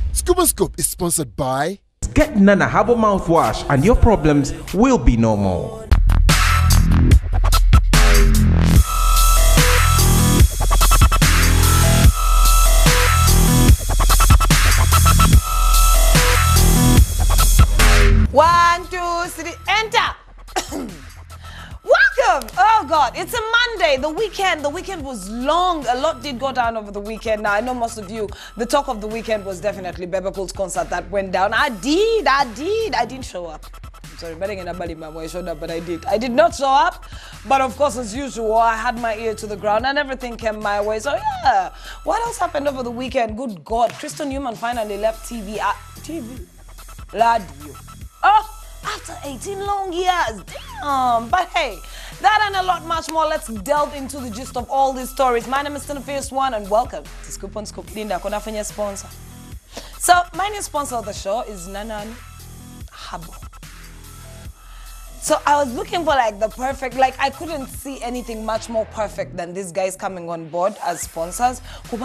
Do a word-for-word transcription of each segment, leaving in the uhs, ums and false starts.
Scoop and Scoop is sponsored by... Get Nana Herbal Mouthwash and your problems will be no more. One, two, three, enter! Welcome! Oh God, it's a Monday, the weekend. The weekend was long. A lot did go down over the weekend. Now, I know most of you, the talk of the weekend was definitely Bebe Cool's concert that went down. I did, I did. I didn't show up. I'm sorry, but I showed up, but I did. I did not show up, but of course, as usual, I had my ear to the ground and everything came my way. So yeah, what else happened over the weekend? Good God, Newman finally left T V. Uh, T V? Radio. Oh! After eighteen long years, damn. But hey, that and a lot much more. Let's delve into the gist of all these stories. My name is Tina Fierce One, and welcome to Scoop on Scoop. Linda, konafanya sponsor. So my new sponsor of the show is Newman Herbal. So I was looking for like the perfect, like I couldn't see anything much more perfect than these guys coming on board as sponsors.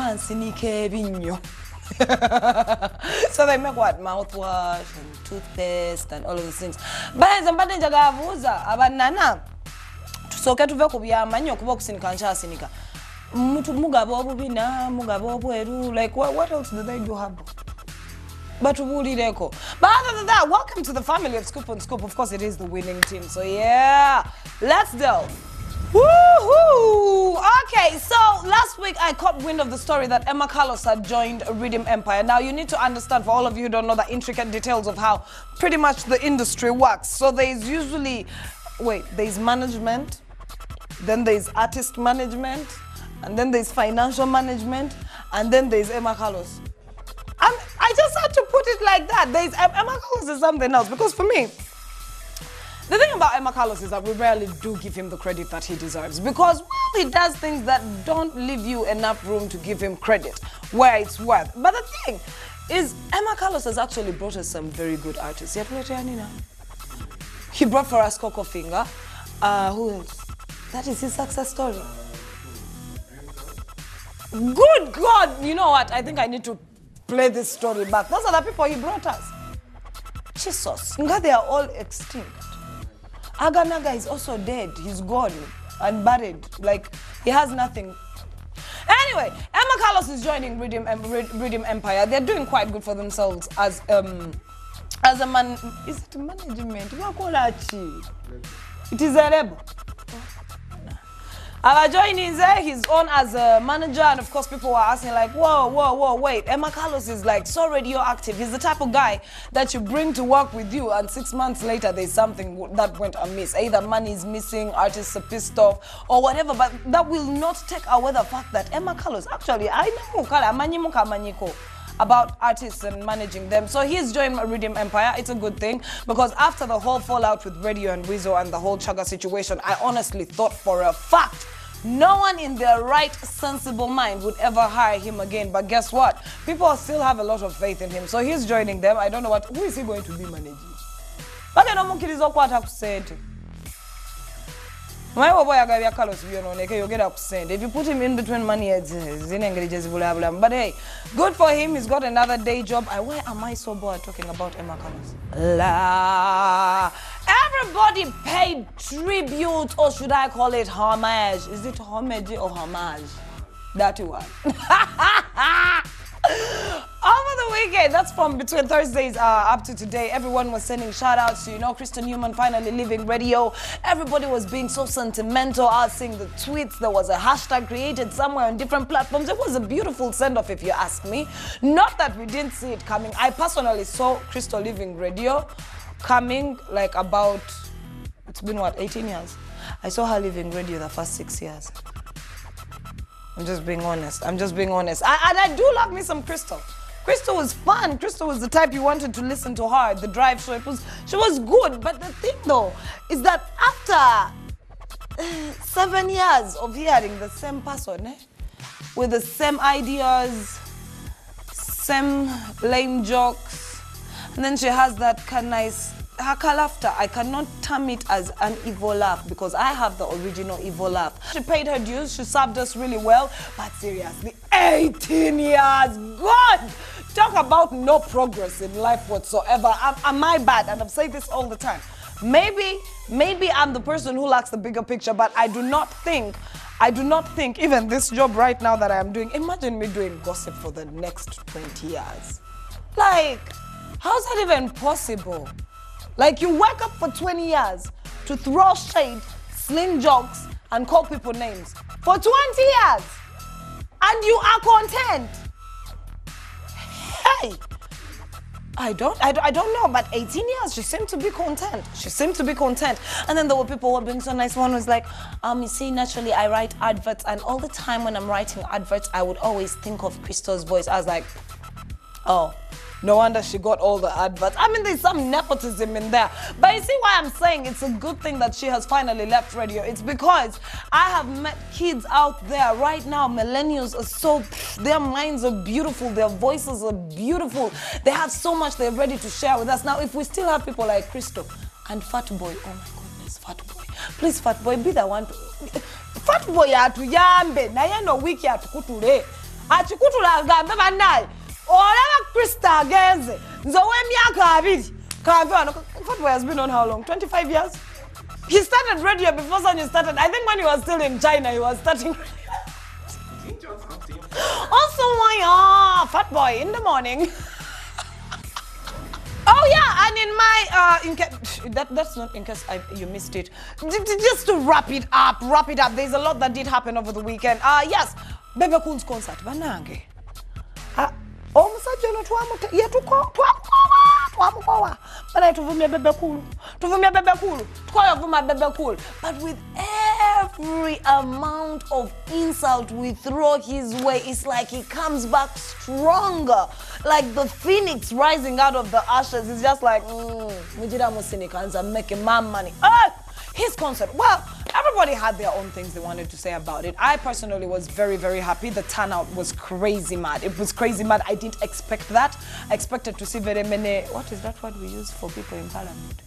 So they make what? Mouthwash and toothpaste and all of these things. But somebody jagavuza abanana tusoke tuve kubiyama nnyo kuba okusinika nkyasinika mutu mugabo obubina mugabo obweru, like what, what else do they do have? But bulireko. But other than that, welcome to the family of Scoop on Scoop. Of course, it is the winning team. So yeah, let's delve. Woohoo! Okay, so last week I caught wind of the story that Emma Carlos had joined Rhythm Empire. Now you need to understand, for all of you who don't know the intricate details of how pretty much the industry works. So there's usually, wait, there's management, then there's artist management, and then there's financial management, and then there's Emma Carlos. And I just had to put it like that. There's Emma Carlos is something else, because for me, the thing about Emma Carlos is that we rarely do give him the credit that he deserves, because, well, he does things that don't leave you enough room to give him credit where it's worth. But the thing is, Emma Carlos has actually brought us some very good artists. He brought for us Coco Finger. Uh, who else? That is his success story. Good God! You know what? I think I need to play this story back. Those are the people he brought us. Jesus. They are all extinct. Aganaga is also dead. He's gone and buried. Like, he has nothing. Anyway, Emma Carlos is joining Rhythm, um, Rhythm Empire. They're doing quite good for themselves as um as a man. Is it management? It is a rebel. Our joining there, he's on as a manager, and of course people were asking like, whoa, whoa, whoa, wait, Emma Carlos is like so radioactive. He's the type of guy that you bring to work with you, and six months later there's something that went amiss. Either money is missing, artists are pissed off, or whatever, but that will not take away the fact that Emma Carlos, actually, I know about artists and managing them. So he's joined Rhythm Empire. It's a good thing, because after the whole fallout with Radio and Weasel and the whole Chaga situation, I honestly thought for a fact no one in their right, sensible mind would ever hire him again. But guess what? People still have a lot of faith in him. So he's joining them. I don't know what, who is he going to be managing? But I don't know what I have to say. If you put him in between money, but hey, good for him. He's got another day job. I, why am I so bored talking about Emma Carlos? La. Everybody paid tribute, or should I call it homage? Is it homage or homage? That one. Over the weekend, that's from between Thursdays uh, up to today, everyone was sending shout outs to, you know, Newman finally leaving radio. Everybody was being so sentimental. I was seeing the tweets. There was a hashtag created somewhere on different platforms. It was a beautiful send-off, if you ask me. Not that we didn't see it coming. I personally saw Crystal leaving radio coming like about, it's been what, eighteen years? I saw her leaving radio the first six years. I'm just being honest. I'm just being honest. I, and I do love me some Crystal. Crystal was fun. Crystal was the type you wanted to listen to her at the drive show. It was, she was good. But the thing though, is that after uh, seven years of hearing the same person, eh, with the same ideas, same lame jokes, and then she has that kind of nice, her laughter, I cannot term it as an evil laugh because I have the original evil laugh. She paid her dues, she served us really well, but seriously, eighteen years, God! talk about no progress in life whatsoever. Am, am I bad? And I've said this all the time. Maybe, maybe I'm the person who lacks the bigger picture, but I do not think, I do not think even this job right now that I am doing, imagine me doing gossip for the next twenty years. Like, how's that even possible? Like, you wake up for twenty years to throw shade, sling jokes, and call people names. For twenty years! And you are content. Hey! I don't, I, I don't know, but eighteen years, she seemed to be content. She seemed to be content. And then there were people who were being so nice. One was like, um, you see, naturally, I write adverts, and all the time when I'm writing adverts, I would always think of Crystal's voice. I was like, oh, no wonder she got all the adverts. I mean, there's some nepotism in there. But you see why I'm saying it's a good thing that she has finally left radio? It's because I have met kids out there right now. Millennials are so, their minds are beautiful. Their voices are beautiful. They have so much they're ready to share with us. Now, if we still have people like Crystal and Fat Boy, oh my goodness, Fat Boy. Please, Fat Boy, be the one to... Fat Boy, atuyambe, na yeno wiki atukutule. Atukutula gambe banai. Oleva Krista Genze, Zoe Miaka Abidi, Kavano. Fat Boy has been on how long? twenty-five years? He started radio before Sonny started. I think when he was still in China, he was starting. Also, my ah, Fat Boy in the morning. Oh yeah, and in my uh, in case that that's not in case I, you missed it. Just to wrap it up, wrap it up. There's a lot that did happen over the weekend. Uh yes, Bebe Cool's concert. Banange. Uh, Oh, Musajeno tuamu yetuko tuamukowa tuamukowa. But I tuvumia Bebe Cool, tuvumia Bebe Cool, tukoya vuma Bebe Cool. But with every amount of insult we throw his way, it's like he comes back stronger, like the phoenix rising out of the ashes. It's just like, mujira musinikanza making my money. Ah, his concert. Well, everybody had their own things they wanted to say about it. I personally was very, very happy. The turnout was crazy mad. It was crazy mad. I didn't expect that. I expected to see very many, what is that word we use for people in parliament?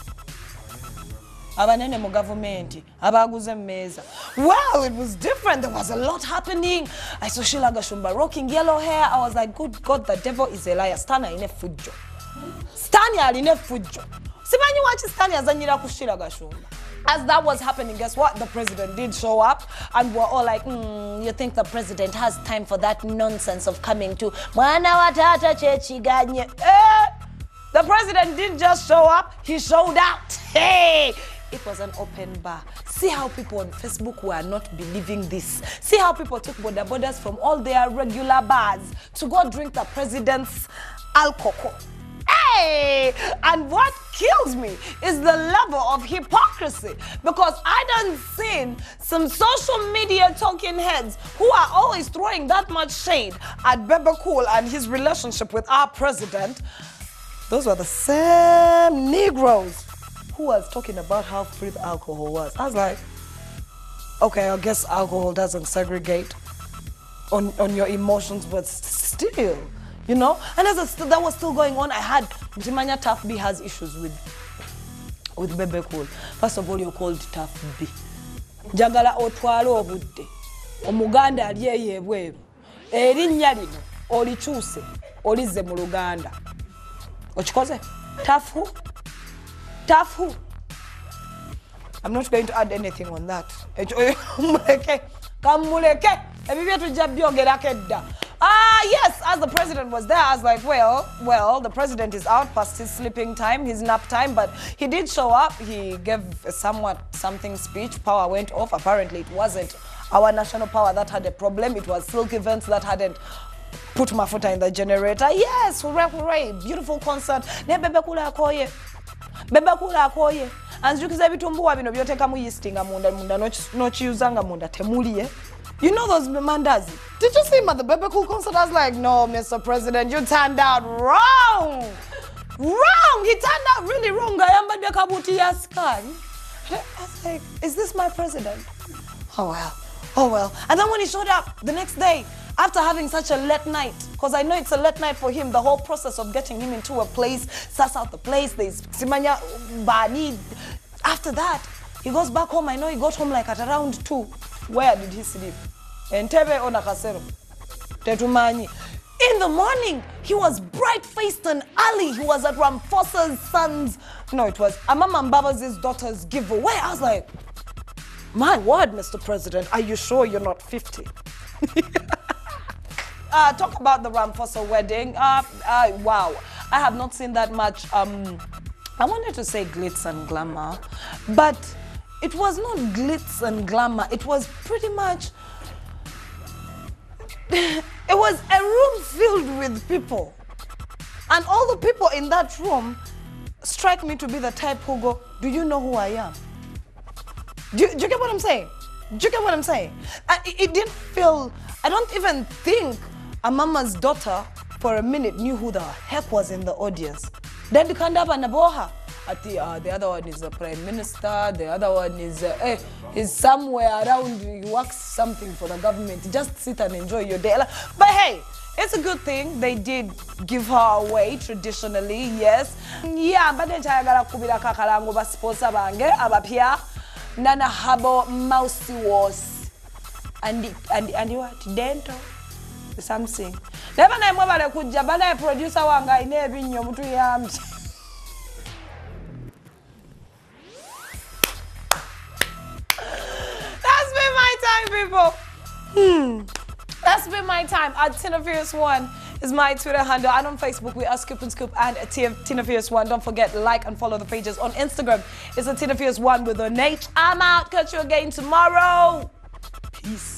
Abanene mu government, abaguze meza. Well, it was different. There was a lot happening. I saw Sheila Gashumba rocking yellow hair. I was like, good God, the devil is a liar. Stana ine fujo. Stanya ine fujo. Sibanyi wachi Stanya zanyira ku Sheila Gashumba. As that was happening, guess what? The president did show up, and we're all like, mm, you think the president has time for that nonsense of coming to Mwana watata chechiganye? Eh! The president didn't just show up, he showed out. Hey! It was an open bar. See how people on Facebook were not believing this. See how people took border borders from all their regular bars to go drink the president's alcohol. Hey! And what kills me is the level of hypocrisy, because I done seen some social media talking heads who are always throwing that much shade at Bebe Cool and his relationship with our president. Those were the same Negroes who was talking about how free the alcohol was. I was like, okay, I guess alcohol doesn't segregate on, on your emotions, but still. You know, and as a, that was still going on, I had Mtimanya Tough B has issues with with Bebe Cool. First of all, you're called Tough B. Jagala otwalo obudde. Omuganda aliye yebweru. Erinnya lino olikyuse olize mu Luganda. Okikoze? Tough who? Tough who? I'm not going to add anything on that. Muleke. Kamuleke. Ebibye tujja byogera kedda. Ah, yes, as the president was there, I was like, well, well, the president is out past his sleeping time, his nap time, but he did show up. He gave a somewhat something speech. Power went off. Apparently, it wasn't our national power that had a problem. It was Silk Events that hadn't put mafuta in the generator. Yes, hooray, hooray. Beautiful concert. Ne Bebe Cool akoye. Bebe Cool akoye. Anzukiza bitumbuwa bino byoteka mu yistinga munda munda no chiyuzanga munda temuliye. You know those mandazi? Did you see him at the Bebe Cool concert? I was like, no, Mister President, you turned out wrong. Wrong! He turned out really wrong. I was like, is this my president? Oh well, oh well. And then when he showed up the next day, after having such a late night, because I know it's a late night for him, the whole process of getting him into a place, suss out the place, there's Simanya Bani. After that, he goes back home. I know he got home like at around two. Where did he sleep? Entebbe or Nakasero? Tetumanyi. In the morning, he was bright-faced and early. He was at Ramaphosa's son's, no, it was Amama Mbabazi's daughter's giveaway. I was like, my word, Mister President, are you sure you're not fifty? uh, talk about the Ramaphosa wedding. Uh, uh, wow, I have not seen that much. Um, I wanted to say glitz and glamour, but it was not glitz and glamour. It was pretty much, it was a room filled with people. And all the people in that room strike me to be the type who go, do you know who I am? Do you, do you get what I'm saying? Do you get what I'm saying? And it, it didn't feel, I don't even think a mama's daughter for a minute knew who the heck was in the audience. Then the kanda up and aboha. At the, uh, the other one is the prime minister, the other one is uh, eh, is somewhere around, he works something for the government. Just sit and enjoy your day. But hey, it's a good thing they did give her away traditionally, yes. Yeah, but then chayagala kubira kakalango ba sponsor bange abapia nana habo mousy was and and and what dental something. Never na mwa bale kujja bana producer wanga ine ebinyo mutu yamti. That's been my time, people. Hmm. That's been my time. At Tina Fierce One is my Twitter handle. And on Facebook, we are Scoop and Scoop and Tina Fierce One. Don't forget, like and follow the pages. On Instagram, it's a Tina Fierce One with an H. I'm out. Catch you again tomorrow. Peace.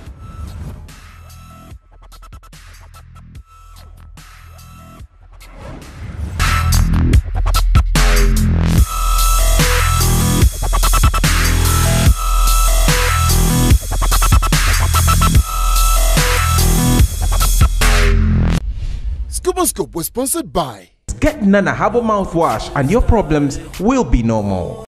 Scoop and Scoop was sponsored by. Get Nana Herbal Mouthwash and your problems will be no more.